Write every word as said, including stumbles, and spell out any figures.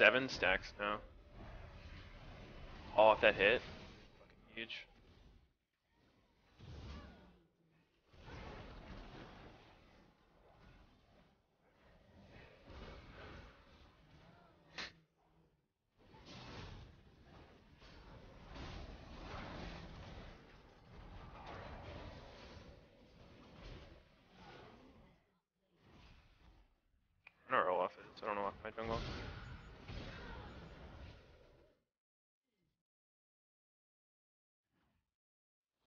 seven stacks now. Oh, if that hit, fucking huge.